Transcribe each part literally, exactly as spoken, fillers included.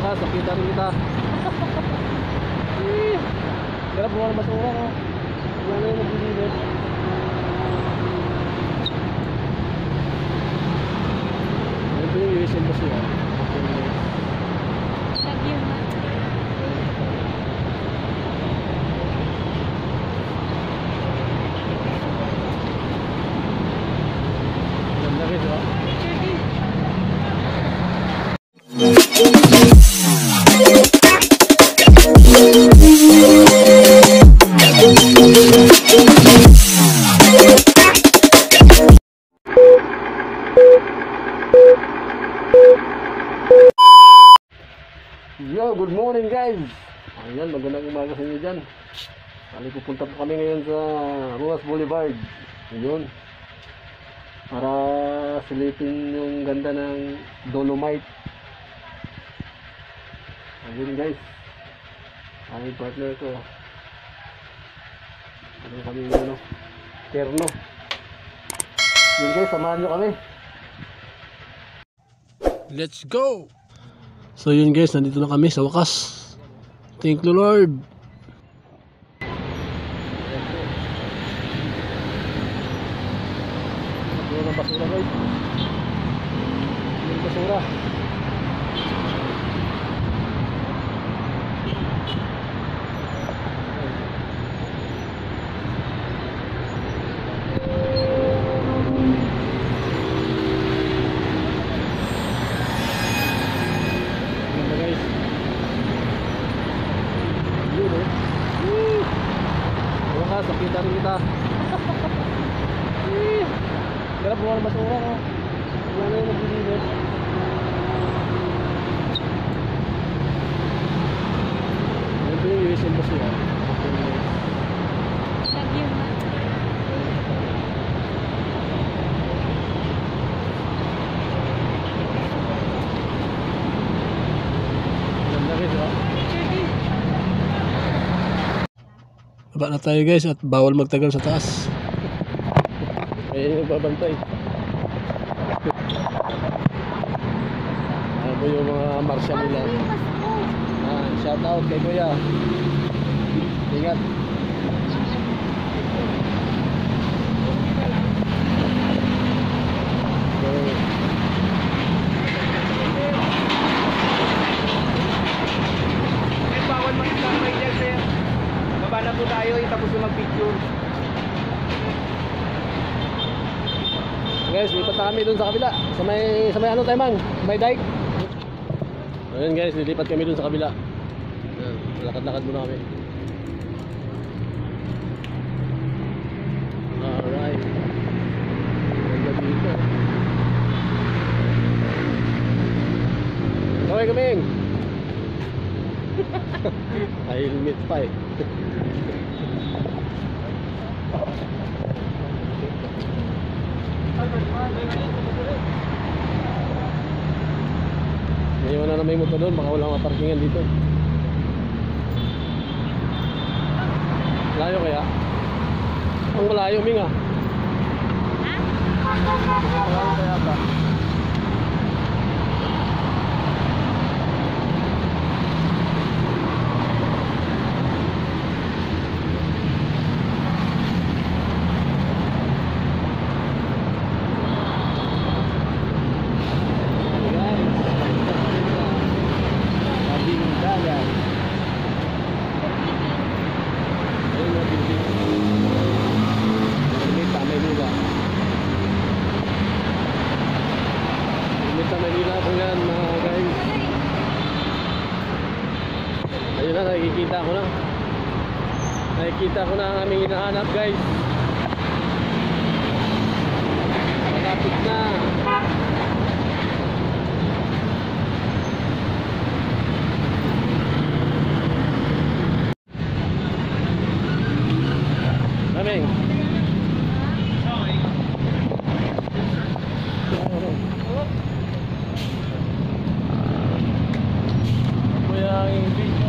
wakas, nakita rin kita. Eh, hirap mo ang basura, no? Wala na yung naglilinis. Ito yung U S Embassy, ha? Lagyan na. Ganda rin, ha? Yo, good morning guys. Ayan, magandang umaga sa inyo dyan. Kali pupunta po kami ngayon sa Ruas Boulevard. Ayun, para silipin yung ganda ng Dolomite. Ayun guys, aming partner ko. Ano kami ano, Terno. Yun guys, samahan nyo kami. Let's go! So yun guys, nandito na kami sa wakas. Thank you Lord. Ito na basura guys. Yung basura. Nakita rin kita. Eh, hirap mo ang basura, no? Wala na yung naglilinis. Ito yung U S Embassy, ha? Lagyan na. Ganda rin, ha? Baba na tayo guys at bawal magtagal sa taas. Ayan yung babantay. Ano po yung mga marsya nila. Ah, shout out kay Kuya. Ingat. Bawal magkakay dyan sir. Baba na po tayo, itapos yung mag-picture. Guys, lipat na kami dun sa kabila. Sa may, sa may ano tayo man? May dike. Ayan guys, lilipat kami dun sa kabila. Ayan, lakad-lakad muna kami. Alright. Ganda dito. Okay kaming. Ay, helmet pa eh. Ngayon na na may motor doon, baka walang maparkingan dito. Layo kaya? Ang malayo, Ming ah. Malayo kaya ba? Ayun na, nakikita ko na. Nakikita ko na ang aming hinahanap guys. Malapit na. Aming. Kuya, ang video.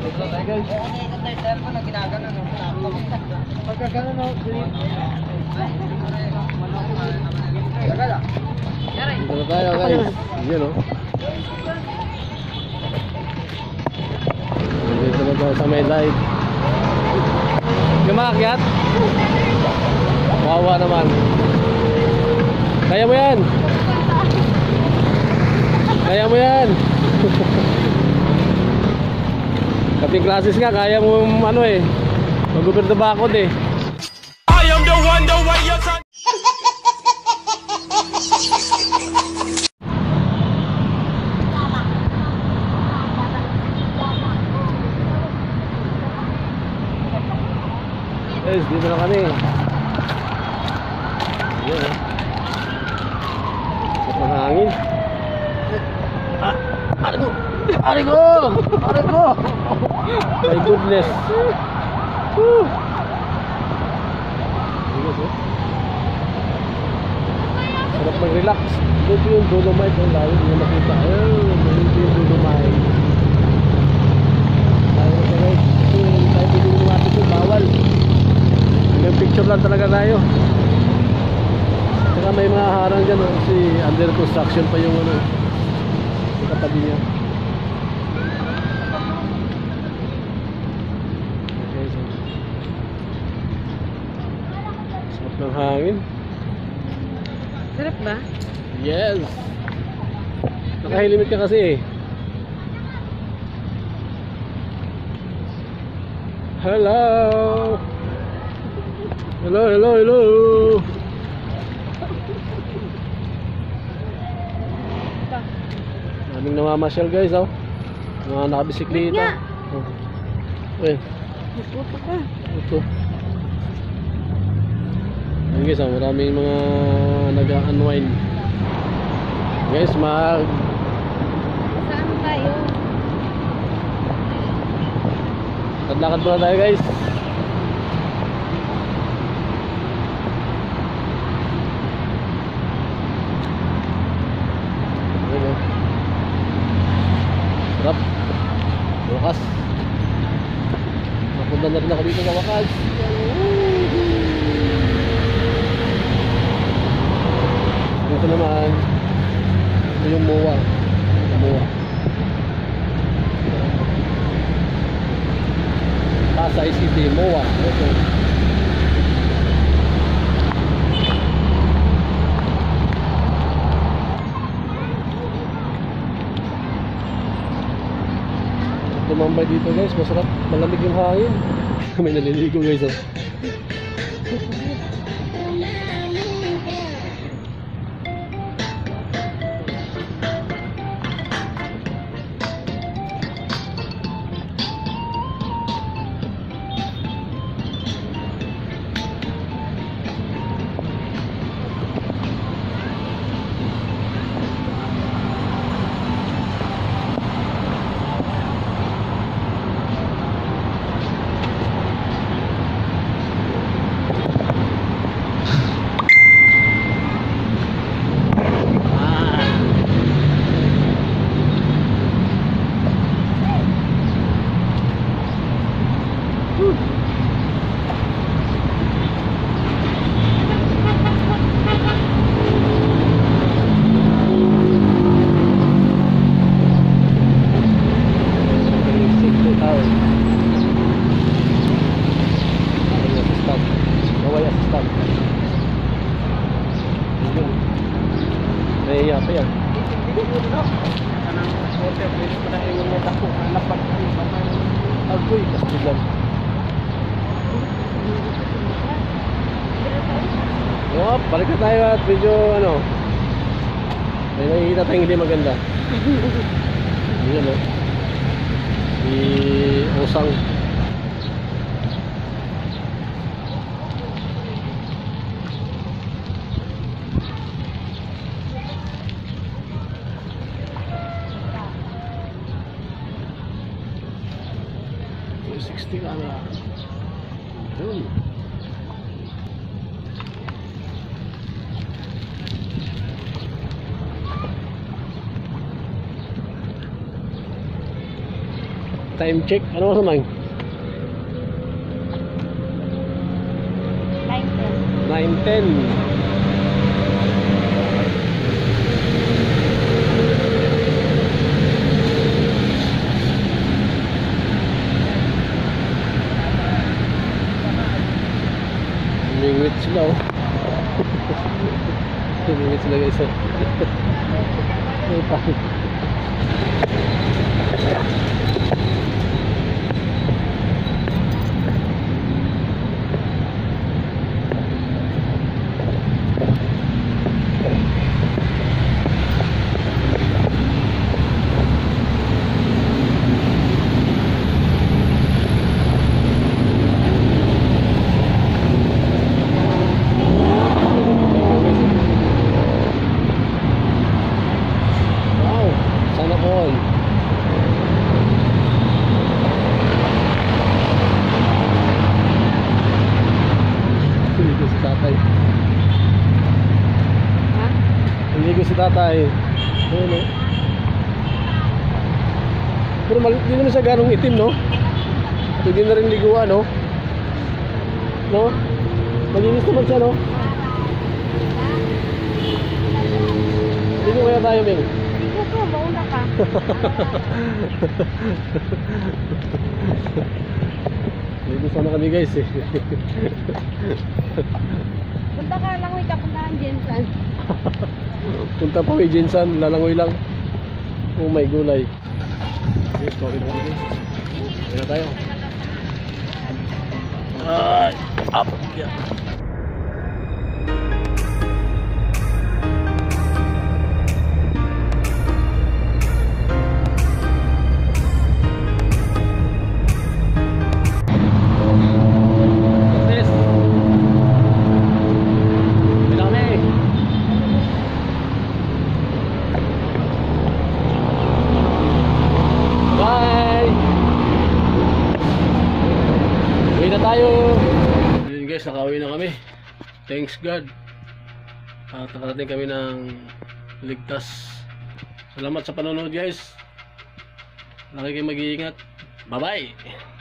Dito tayo guys. Pagka gano'n no, dito na tayo guys. Yan o. Dito na tayo sa may light. Gumaakyat? Wawa naman. Kaya mo yan. Kaya mo yan. Kaping classes nga, kaya mo ano eh. Mag-uber the bakod eh. I am the one, the way you're talking. Guys, dito na kami. Ayan eh. Sa panahangin. Ah, ari ko! Ari ko! Ari ko! My goodness. Woo! Ayos eh. Sarap mag-relax. Dito yung Dolomite. Ang layo nyo makita. Ayun, dito yung Dolomite. Tayo na guys. Ito yung tayo pwede lumapit yung bawal. May picture lang talaga tayo. Saka may mga harang dyan. Oh. Kasi under construction pa yung ano. Sa katabi niya. Okay, so. Sarap ng hangin. Sarap ba? Yes. Nakahilimit ka kasi eh. Hello. Hello, hello, hello. Daming namamasyal guys, oh. Mga nakabisikleta. Oh. Eh, Nagputo ka. ito. Ayun guys, oh, maraming mga nag-unwind. Guys, mag Saan tayo? lakad muna tayo guys. Ayun, oh. Sarap. Wakas. Napunta na rin ako dito sa wakas. Dito naman, ito yung M O A. M O A. Pasay City, M O A. Ito. Tumambay dito guys, masarap. Malamig yung hangin. May naliligo guys, oh. Nahiya pa yan. Agoy, kastilan. Oh, balik na tayo at medyo ano, may nakikita tayong hindi maganda. Yun o. Si Osang. sixty camera. Yun. Time check. Ano oras naman? Nine ten. nine ten. Humingwit sila oh. Humingwit sila guys oh. Ay, pangit. Wow, sana all. Hindi ko si tatay. Ha? Hindi ko si tatay. Ano? Pero mal- hindi naman siya ganong itim, no? Pwede na rin liguan, no? No? Malinis naman siya, no? Ligo kaya tayo, Ming. Ikaw po, mauna ka. Ligo sana kami, guys, eh. Punta ka lang, may kapuntahan dyan saan. Punta pa kay Jinsan, lalangoy lang. Oh my gulay. Okay, sorry na kami. Ayun na tayo. Ay, up. Yeah. Sis. Bilang na eh. Bye! Uwi na tayo! Yun guys, nakauwi na kami. Thanks God. At nakarating kami ng ligtas. Salamat sa panonood guys. Lagi kayo mag-iingat. Bye bye!